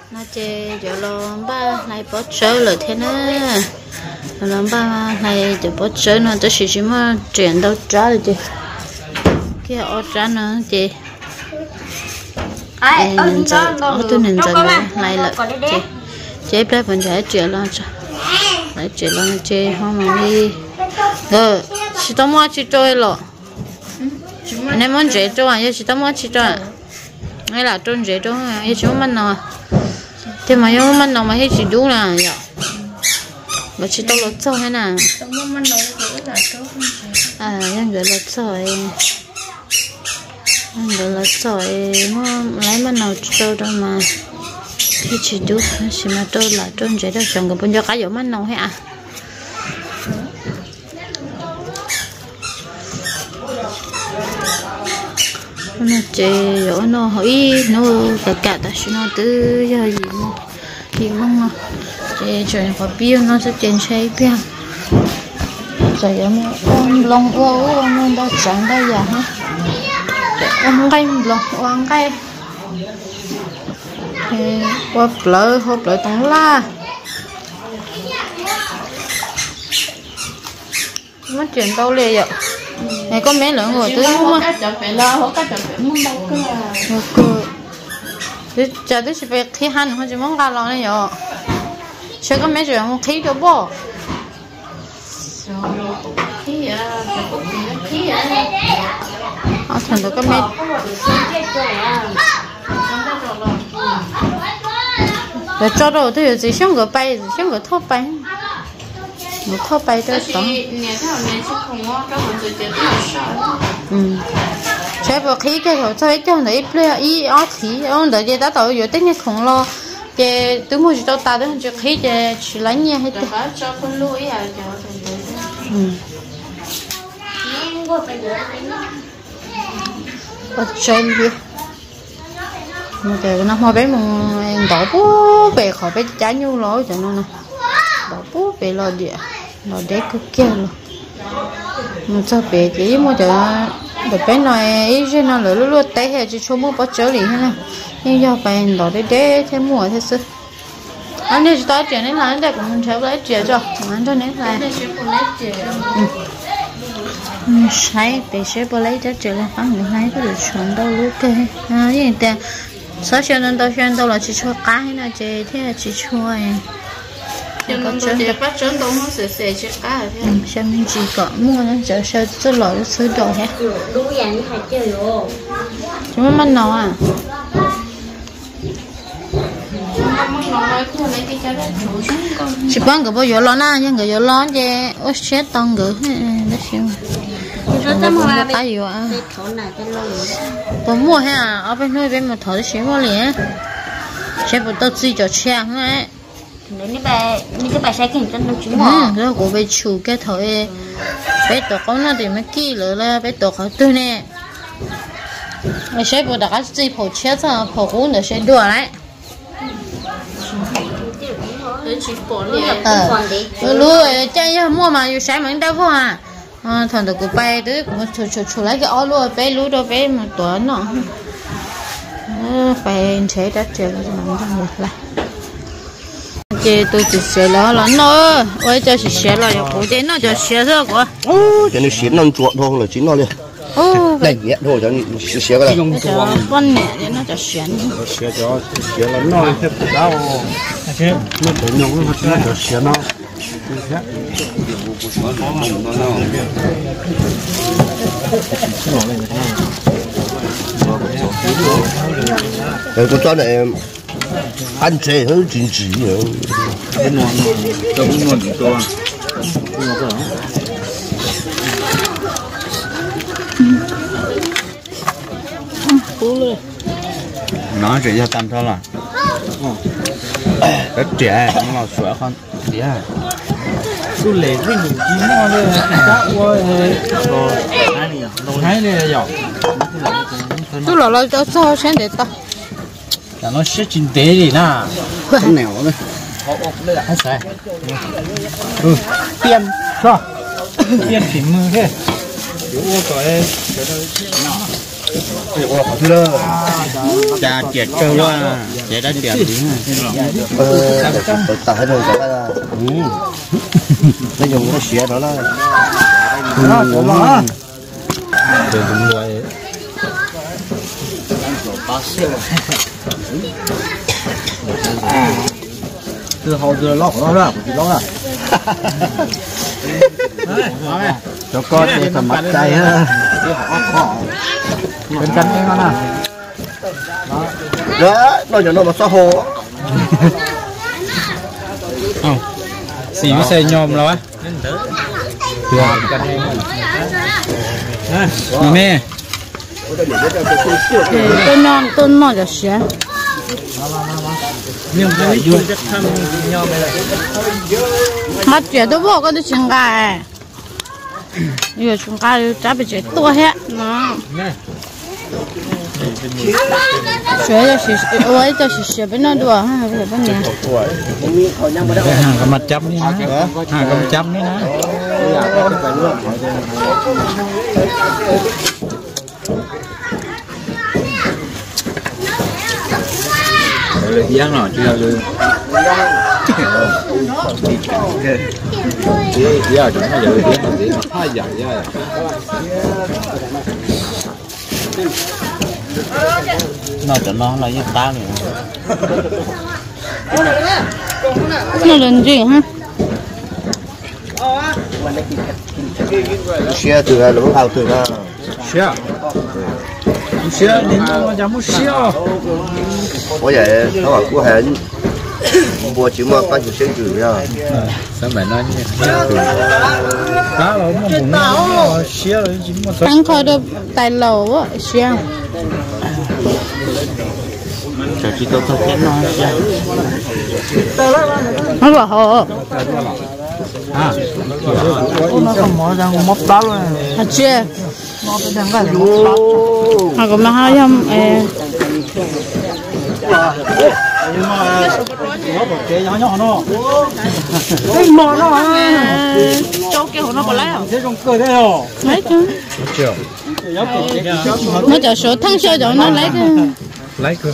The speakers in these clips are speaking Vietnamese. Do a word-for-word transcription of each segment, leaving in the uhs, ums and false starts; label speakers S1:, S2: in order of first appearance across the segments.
S1: nó chơi giờ lon ba này bỏ chơi rồi thế nữa lon ba này giờ bỏ chơi nó tới chỉ mà chuyển đâu trả rồi chị kia ở trả nữa chị
S2: ai ở đó
S1: ở tôi nên giờ này là chị chị bé vẫn chạy chuyển lo cho lại chuyển lo chơi không mà đi ờ chỉ tao mua chỉ chơi rồi anh em muốn chơi chơi à chỉ tao mua chỉ chơi hay là trôn chơi trôn hay chỉ muốn nào thế mà yêu mình nào mà hết chỉ đủ là nhở mà chỉ tao lót sâu hay nào à nhân người lót sâu nhân người lót sâu mà lấy mình nào trâu đâu mà hết chỉ đủ chỉ mà trâu là trôn chơi đó chồng cái bên cho cá dầu mình nào hay à nó chơi rồi nó hỏi nó cả cả ta xin nó từ giờ gì mà gì mà chơi chơi có biếng nó sẽ chơi chơi biếng rồi em con lông ô ô nó đã chẳng đã già hết em cây lông oang cây hộp lỡ hộp lỡ tông la nó chuyển đâu liền vậy này có mấy lượng rồi tứ không á tứ giờ tứ chỉ phải khí hành hoặc chỉ mong gà lon này rồi chưa có mấy chuyện không khí cho bố khí à khí à ở thành được có mấy để cho đồ thì chỉ xong cái bay chỉ xong cái thốt bay một thốt bay cho sống ừ chế bộ khí cái thổ chơi cho nó ít lên ít ót khí ông đợi đã tàu rồi tính cái khổng lồ chế từ mua cho ta đến cho khí chế chỉ lấy nhẹ hết đấy ừ ở trên đi một giờ nó hoa bé mình đổ bố về khỏi bé trái nhu lối cho nó nè đổ bố về lo địa lo để cứ kia luôn một sao bé chỉ một giờ để bé này ý chứ nó lỡ lỡ té hay chỉ cho mua bó chở liền thế này nhưng do bé đổ để để thêm mua thế sự anh đi tới chuyện này là để cũng chở lấy chuyện cho anh cho nên là sai bé sẽ bỏ lấy cho chuyện là phán người này có được chọn đâu lúc cái à như thế sáu chuyện nên đâu chuyện đâu là chỉ cho cá hay là chỉ thế là chỉ cho em cho nên tôi chỉ bắt chọn đâu nó sẽ sẽ chỉ cá thế xem mình chỉ có mua nó chờ chờ cho lỡ nó sửa đồ hết đúng vậy như hai chơi rồi chúng nó ăn nào à chỉ bán cái bao giờ lo na nhưng cái giờ lo chứ ớt chết tông cái nó xem cái gì à tôi mua ha ở bên nơi bên mà thổi xíu mua liền sẽ bắt đầu chỉ cho xe ngay
S2: nếu như bà như cái bà sai kinh chân đâu chứ mà
S1: rồi của bé chủ cái thổi bé tổ con nó thì mới kỹ rồi là bé tổเขาtôi nè mà sẽ bắt đầu chỉ phổ chế cho phổ cuốn để sẽ đùa lại ờ luôn chơi mua mà yêu sáng mình đâu có à à thằng được của bay tới cũng chụp chụp chụp lấy cái áo luôn bé lú đâu bé một tuổi nọ phải chế đã chơi cái gì mà không được lại chơi tôi chỉ chơi lo lắm thôi ôi cho chỉ chơi lo rồi cô chơi nó cho chơi thôi cô
S3: ô cho nên xịn nó chuột thôi là chính nó liền
S1: ô
S3: đầy nhẹ thôi cho nên xịn cái này
S1: cho con nhẹ để nó cho xịn
S3: xịn cho xịn là nó hết đau thế nó tự nhung nó nó cho xịn nó cái con này ăn chơi hơi chính trị nữa
S4: cái ngon cho cũng ngon cho nó chỉ cho tam thôi là cái trẻ nó là sữa con đĩa tôi lấy cái những cái ngon đây cá ôi rồi hai này là giỏ
S1: tôi là lo cho cho xem để ta
S4: là nó sẽ chín tế gì nè
S3: con nẻo đấy
S4: họ ốc đây là hai sai ừ tiêm cho tiêm chỉ mưa thế nếu ô cái cái đó
S3: cha chết trâu đó chết đã chết ờ tại rồi cái là nó dùng cái xía đó là nó có mà để dùng người từ hồi từ lót đó đó từ đó là cho con để cầm mặt tay ha bên cạnh cái con à đó nó cho nó mà xóa hồ
S4: không xì với xe nhôm rồi á mẹ
S1: tôi non tôi non cho xé mắt chuyện tôi bỏ cái chuyện cái giờ chúng ta trả bị chết tua hết nó xé cho xí ơi cho xí xé bên nó đùa ha bên bên nhà
S4: hàng cái mặt chấm đi hả hàng cái mặt chấm đi hả giang nào chưa được giờ chúng ta giờ đi gì hai giờ giờ nó cho nó là như ta nữa
S1: nó làm gì hả
S3: xía từ là nó ao từ là
S4: xía xía đến nó chẳng muốn xía
S3: có vậy nó bảo của hẹn mua chỉ mà có chịu sinh từ nha
S4: sao mày nói như thế đó là một bụng nó xía rồi chỉ một
S1: ăn khỏi được tài lẩu á xé
S3: cho chị tôi không biết nói
S1: nó bảo họ
S4: à nó không mở ra một móc đó luôn
S1: à chưa
S4: nó cái đằng cái
S1: à còn mà hai em
S4: nhỏ nhỏ nó
S1: cái mò nó châu kia nó có lấy không
S4: thế trong cơ đấy hả
S1: lấy chứ nó cho số thăng số cho nó lấy chứ
S4: lấy cơ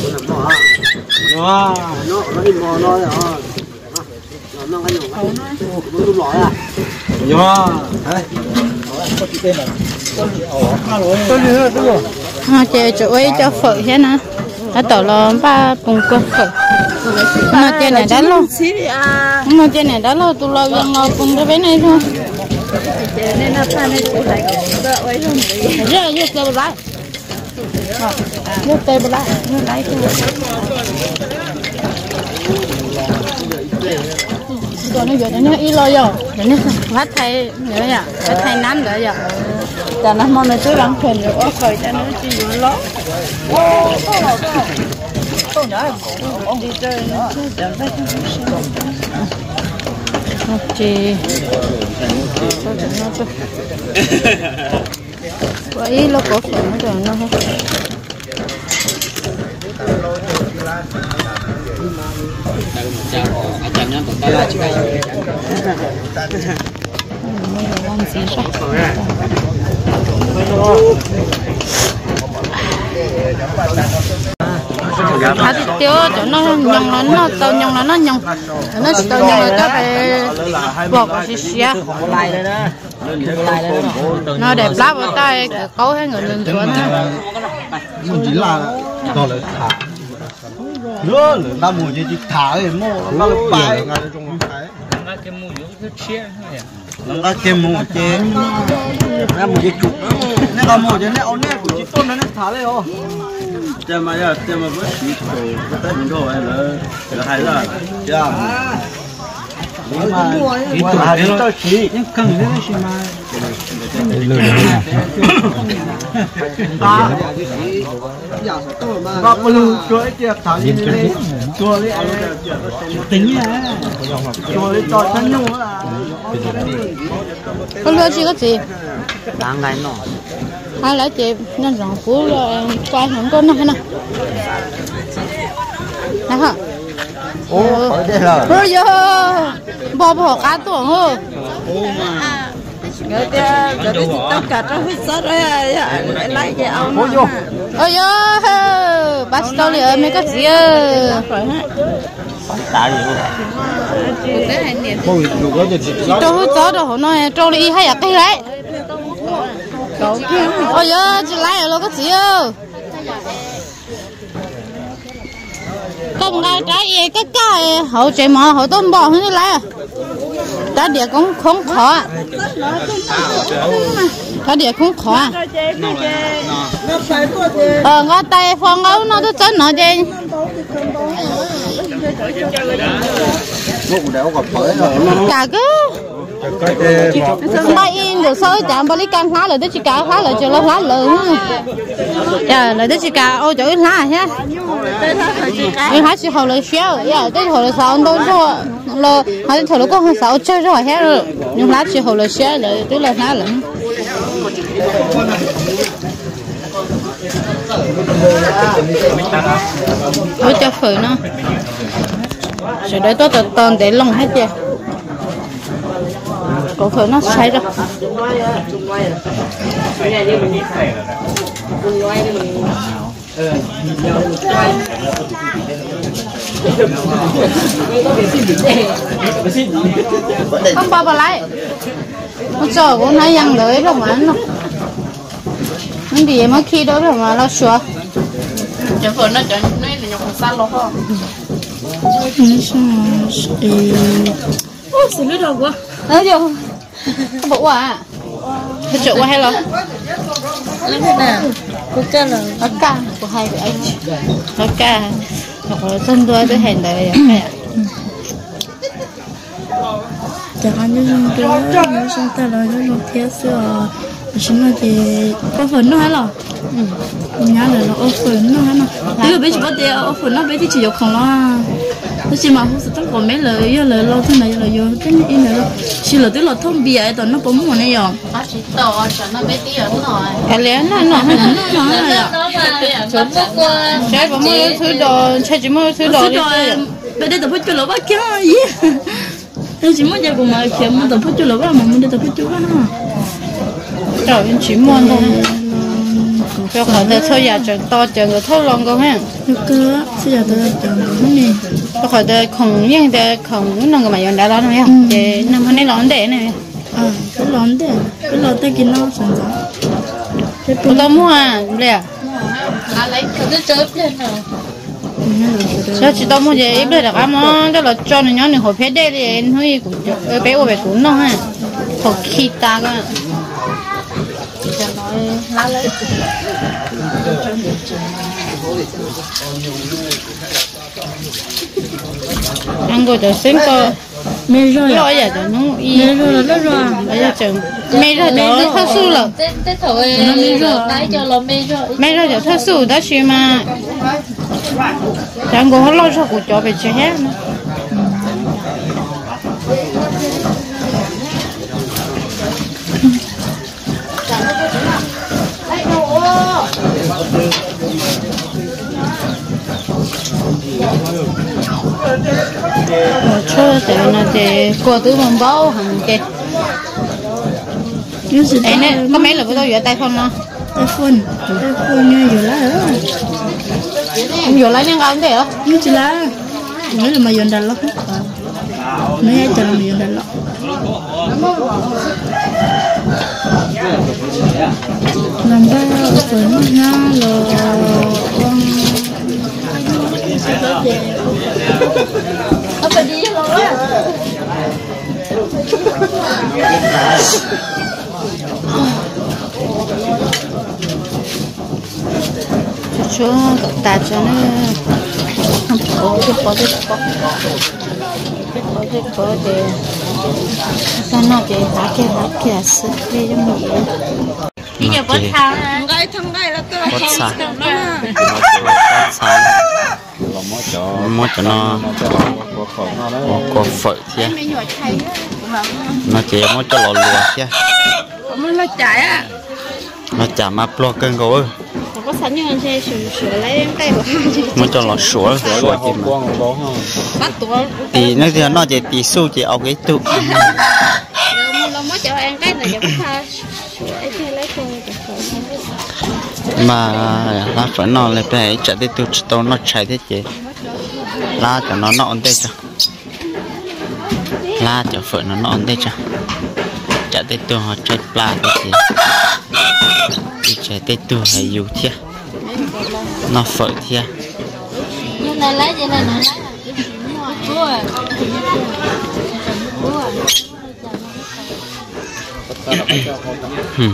S3: nó nó đi mò nó rồi nó cái gì nó nó lỏi à
S4: nhỏ
S1: à chị chủ ấy cho phở hết nè nó tỏ là ba cùng quân phở nó trên này đã lâu nó trên này đã lâu tôi lâu gần lâu cùng cái bên này thôi nên nó pha này tôi lại rất rất tê blại rất tê blại nó lấy rồi nó giờ nó ít lo rồi nó phát thay nữa nhỉ phát thay nắn nữa giờ giờ nó mong nó cứ lắng thuyền rồi ôi khỏi cho nó chỉ vừa ló đi chơi nó chẳng thấy chị có ý nó có phần nó rồi nó à thì tiêu cho nó nhông nó nó tao nhông nó nó nhông nó tao nhông nó cho phải bỏ cái xí xí nó đẹp lắm ở tay cấu hay người lên xuống
S3: không chỉ là to lớn thả nữa là ta mua gì chỉ thả thì mua nó là bài ngay trong cái
S4: cái mũ nó chia
S3: nó cái mũ chế nó mua gì chụp nó còn mua gì nó ổn nè của chị tôn nó thả đấy ô thế mà giờ thế mà vẫn chỉ thôi cái mình thôi là là hay rồi chưa nhưng mà ít tuổi đấy tôi chỉ nhưng cần đấy chứ mà ta có blue chuối kia thảo gì đấy chuối đấy tính nhá chuối cho thân nhau là
S1: con lừa chị có gì
S3: đang ngày nọ
S1: hai lấy chị nhân rộng phú rồi quay không con này nè nè hả
S3: ô đây là
S1: rồi giờ bỏ bỏ cá tuồng hơ
S5: người ta người ta chỉ tất cả trong hết sốt rồi lại lấy cái ông nó
S1: ôi yo bác sĩ đâu liền mấy cái gì ơ
S3: tại gì luôn
S1: trâu hết gió đâu nói trâu đi hay là cái đấy ôi yo chỉ lấy rồi cái gì ơ không ai trái cái cái hậu chạy mà hậu tôm bò hết lấy trái địa cũng không khó trái địa cũng khó ờ ngó tay phong ấu nó cứ chân nó đi cả cứ mai in được soi chạm bali can phá lời tới chỉ cả phá lời cho nó phá lời giờ lời tới chỉ cả ô chỗ phá nhá nhưng hắn chỉ học lời xéo giờ tới học lời sáu đâu cho lo hắn thổi nó có hơn sáu chơi rồi hết rồi nhưng hắn chỉ học lời xéo lời tới lời phá lắm ôi cho phở nó rồi đấy tôi tự toàn để lồng hết chưa có phở nó sai rồi không bao bao lại nó chờ cũng nói rằng đấy rồi mà nó những gì mà khi đó rồi mà nó sửa cho phở nó cho nó là nhọc xa lo ho
S5: ô xử lý đâu quá
S1: ờ chưa bộ à cái chỗ qua hay là
S5: làm thế nào cô ca là
S1: ở ca của hai vị anh ở ca hoặc là thân đuôi tới hẹn đời
S5: chẳng hạn như chúng tôi nó sinh ta là nó một thế xưa chúng nó thì có phần nó hay là nhá là nó ốp phần nó hay là bây giờ bây giờ bây giờ ốp phần nó bây giờ chỉ có không lo nó chỉ mà không sẽ có mấy lời giờ lời lâu thế này là vô cái như này đâu chỉ là tức là thông bì ấy tao nó bấm một này rồi
S1: nó chỉ to cho nó bé tí ở rồi cái lén nó nó
S5: nó nó là
S1: chấm qua trái bấm mua thứ đồ trái chỉ mua thứ đồ
S5: bây giờ tao phải cho nó bắt kéo gì tôi chỉ muốn giờ cùng mà kiếm mà tao phải cho nó bắt mà mình tao phải cho nó
S1: trời anh chỉ mua thôi cho khỏi để thôi giờ chừng to chừng rồi thôi lòng con ha
S5: được cơ bây giờ tôi chừng rồi này
S1: cho khỏi để không nhưng để không nó cái mà đã đó này để năm hôm nay lón để này
S5: à cái lón để cái lón tay kia nó sẵn sàng
S1: tôi tao mua à lẹ
S2: à lấy cái chớp lên rồi
S1: sao chỉ tao mua gì ít được à mà cho là cho nó nhón được hộp hết đây thì thôi cũng bé của bé cũng nó ha hộp khi ta cơ ăn rồi được xin cô
S5: mê rồi
S1: lo giờ được nó
S5: mê rồi là rồi
S1: bây giờ chừng mê rồi đó thật sự là
S2: tết tết thôi mê rồi lấy cho lo mê rồi
S1: mê rồi được thật sự đó chứ mà chẳng có lo cho của cho về chơi hết nữa cho để nó để qua từ mông bao hàng kê ấy nè có mấy là có đâu vậy tay phone nó
S5: tay phone tay phone như vậy là
S1: không vừa lấy những cái thế đó
S5: như chỉ là mấy là mà dọn đặt lắm mấy ai chờ mà dọn đặt lắm làm ba phấn ha rồi
S2: apa đi rồi
S1: cho ta cho nó không có cái có cái có có cái có để sao nó để há cái há cái sự để cho mình
S2: đi giờ bớt thang
S5: ngay thằng ngay là tôi
S4: bớt xa bớt xa mua cho nó có phở chứ nó chỉ mua cho lò lùa chứ
S5: muốn là chạy á
S4: nó chả mà lo cân gối
S1: có sẵn như anh xe sửa sửa lấy tay của hai
S4: mua cho lò sủa sủa thì mà
S1: bắt tuổi
S4: thì nó thì nó chỉ tí xu chỉ ao cái tụ
S1: nó mới cho ăn cái này
S4: mà lá phở nó lại phải chạy đi từ tàu nó chạy thế chị lá cho nó nó ổn định cho lá cho phở nó nó ổn định cho chạy đi từ họ chạy pla thế chị đi chạy đi từ hay dù thiệt nó phở thiệt
S2: này lấy gì này này
S4: Hmm.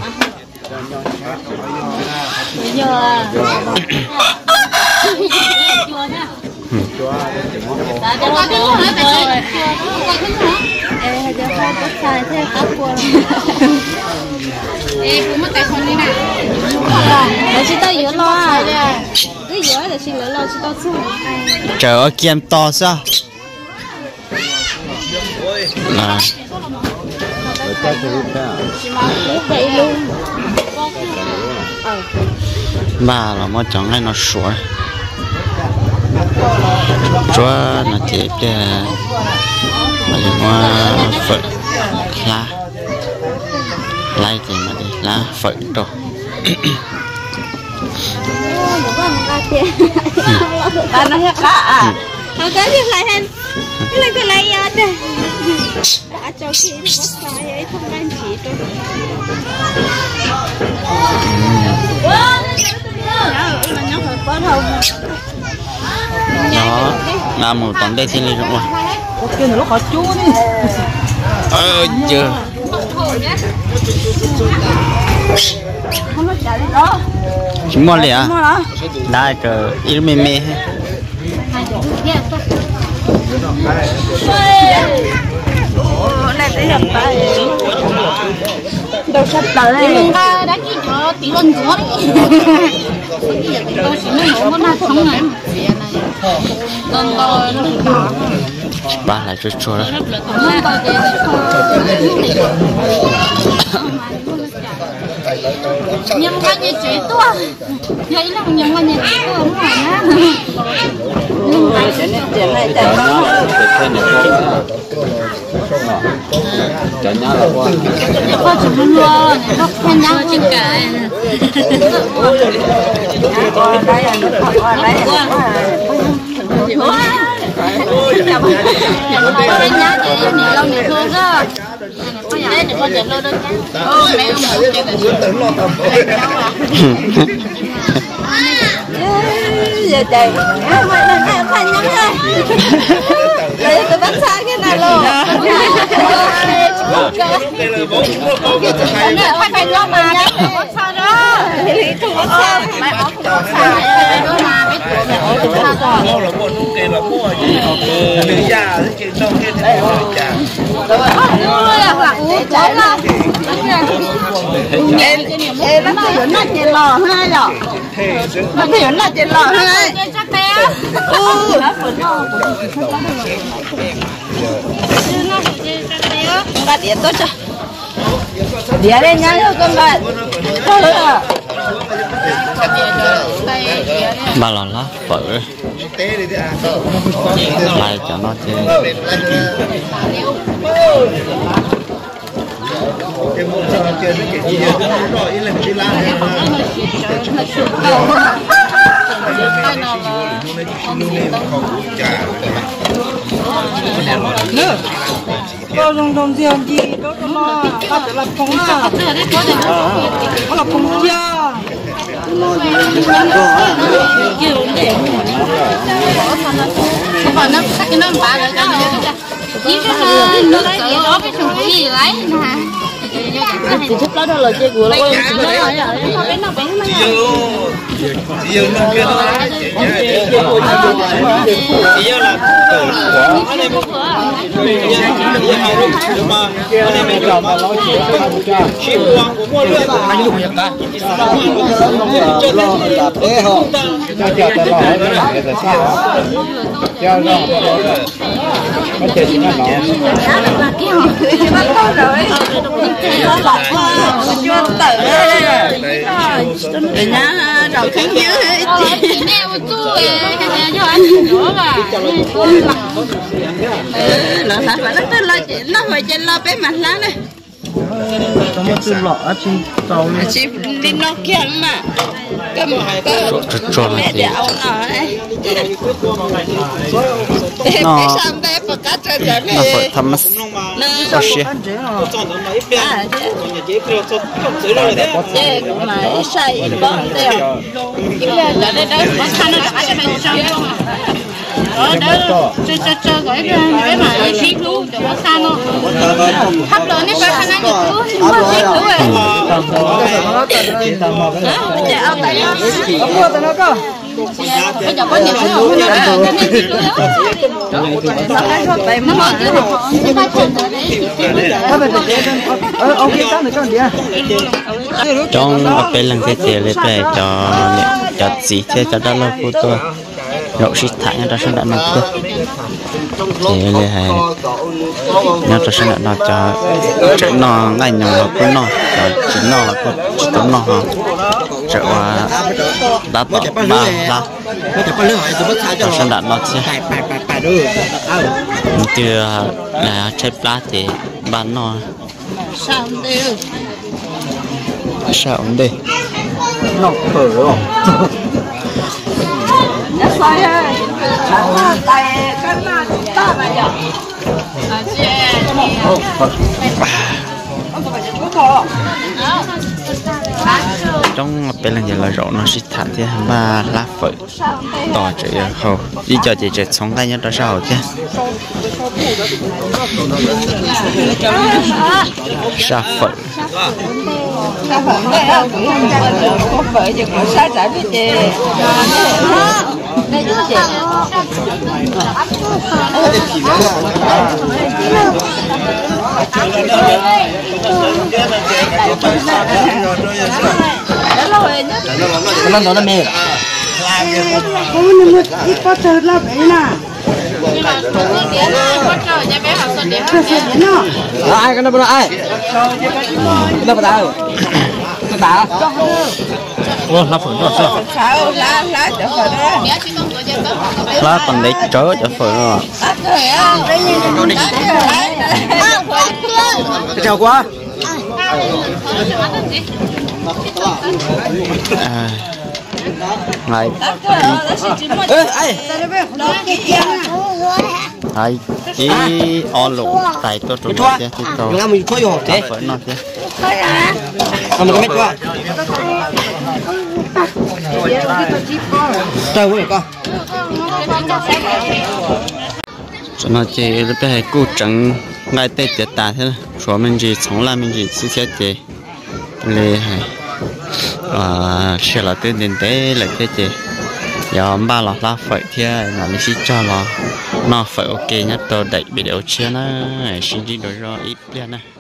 S2: Bây giờ à. Đã cho nó được rồi. Ê, hay cho con có xài theo các cô. Ê, cũng mất tài khoản đi nè. Là chỉ tao giữ lo à. Cứ giữ là chỉ lấy lo chỉ tao chứ.
S4: Trời ơi, kem to sao? Là ba là một trong này nó sủa chúa nó chỉ để mà dùng qua phật lá lá gì mà đi lá phật đồ
S5: ta nói hết cả à không có gì lại hen cái này cái này à đây đã cho khi nó sai ấy không đang chỉ tôi
S4: nó làm một tấm đây xin đi rồi
S1: kia nó khó chú đi
S4: ơi chưa chúng mua liền đây cái ít mê mê
S5: này tới hiện tại đâu sắp tới
S2: Mình ra đã kỹ cho tí lần nữa đấy. Tôi chỉ mới nổ con hai sống này. Lần rồi nó bị đỏ.
S4: ba lại cho chua đó
S2: Nhưng mà như chuyện tua. Vậy là nhưng mà như chuyện tua không phải á.
S5: chuyện này chạy không
S3: chả nhá là qua
S2: Có chỉ muốn mua này, có khen nhau trên cả.
S5: qua đây là nó qua đây
S2: Khen nhau thì em nhiều lâu nhiều hơn đó. Có nhà này có tiền lâu đâu chứ. Ô mẹ ông một chuyện là
S3: tưởng lo tầm
S5: giờ chạy mày là mẹ thành nhắm đây đây tôi bắt xa cái này luôn phải phải lo mà bắt xa đó không bắt xa mày bỏ không bắt xa đó mà biết mẹ ở trong xa rồi
S3: mua là mua nung cây là mua gì nữ già cái chuyện đâu cái thế nữ già
S5: chạy lo em em nó thấy nó chạy lò hai rồi nó thấy nó chạy lò hai
S2: chắc té.
S5: ừ ba điện tốt cho điện đây nhá con bạn
S4: ba là lá phở lại cho nó chơi
S3: em muốn cho chơi nó kiểu gì rồi ý là đi la
S1: có dùng đồng tiền gì đó mà ta tự lập phong à có lập phong chưa
S2: Không phải nó sắc cái nó phá rồi cho nó chỉ cái nước cỡ đó cái thùng gì lấy nè
S5: thì chút đó là chơi của nó
S2: nó nói rồi nó bé nó bé nó
S3: chỉ yêu nó kia thôi chỉ yêu là tử của anh em nhưng mà anh em mình làm mà nói chuyện chuyện quang của mua lưỡi anh dùng nhật ta thế hả cho cho cho lo hết cái là sao cho lo có thể chỉ là nó
S5: bắt đầu rồi nó lọc chưa tự rồi nhá rồi kháng dưới
S2: chị nè một chú cái này cho anh nữa mà
S5: ừ nó phải nó tên là chị nó phải trên lo bé mặt lá này
S3: có một chút lọ trên tàu này
S2: chị đi nó kia mà cái cái mẹ đảo nó này
S4: nó
S2: cái sam đây bật cá chơi chơi
S4: nó phải thăm mắt có xe
S2: chế mà sai bón đeo cái là đây đây bón khăn nó đã cho mình xong đó đó chơi chơi chơi cái cái mà cái xí luôn cho bón khăn nó hấp lớn đấy bác khăn nó được luôn không có xí luôn rồi để ao tay nó bây giờ có nhiều cái không nó cái này xí luôn nó mở chứ nó phải chọn tới đấy
S4: trong bên lần cái tiền lên về cho cho gì thế cho đó là phụ tôi rau xịt thải nó sẽ đạn nó thì lên hay nó sẽ đạn nó cho chữ nó ngay nhau là của nó chữ nó là của chữ nó ha chữ đã tỏ ba là nó sẽ đạn nó chứ từ là trái lá thì bán nó
S2: sao đây
S4: sao đây
S3: nó phở không
S2: nó xoay ơi tay cái nào ta mà giờ à chị
S4: trong bên là giờ là rau nó sẽ thả thì ba lá phở to chữ hầu đi cho chị chị sống ngay nhất đó sao chứ sa phở
S2: sao phở đây không có phở gì cũng sai trái với chị đây chú chị
S3: nó nó mê
S2: ít có trời là vậy nè
S3: ai cái nó là ai cái nó là ai cái đá ô lá phở nó sao
S2: lá lá cho phở đó
S4: lá còn đấy chớ cho phở rồi
S3: chào quá
S4: này
S3: ê ai
S4: ai chỉ o lụ tại tôi trồng thế thì tôi
S3: làm mình thôi rồi thế
S4: phở nó thế
S3: làm một cái mét quá trời ơi con
S4: cho nó chỉ lúc bé cú trắng ngay tết tiệt ta thế rồi mình chỉ sống là mình chỉ xí xé chế lê hay à sẽ là tên đến tế là thế chế giờ ba lọ lá phở thế là mình chỉ cho nó nó phở ok nhất tôi đẩy video chia nó xin đi đổi rồi ít tiền này